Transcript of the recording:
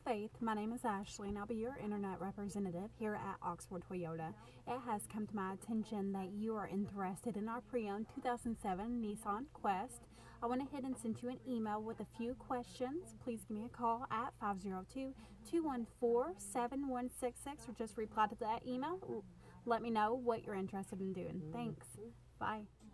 Faith. My name is Ashley, and I'll be your internet representative here at Oxmoor Toyota. It has come to my attention that you are interested in our pre-owned 2007 Nissan Quest. I went ahead and sent you an email with a few questions. Please give me a call at 502-214-7166 or just reply to that email. Let me know what you're interested in doing. Thanks. Bye.